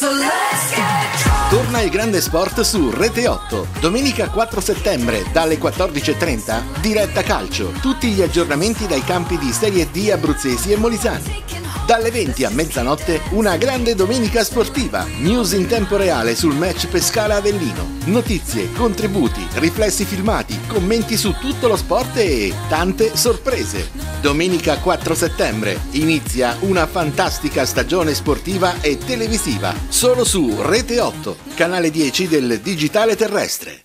Torna il grande sport su Rete 8. Domenica 4 settembre dalle 14:30 diretta calcio. Tutti gli aggiornamenti dai campi di Serie D abruzzesi e molisani. Dalle 20 a mezzanotte una grande domenica sportiva. News in tempo reale sul match Pescara Avellino. Notizie, contributi, riflessi filmati, commenti su tutto lo sport e tante sorprese. Domenica 4 settembre inizia una fantastica stagione sportiva e televisiva solo su Rete 8, canale 10 del digitale terrestre.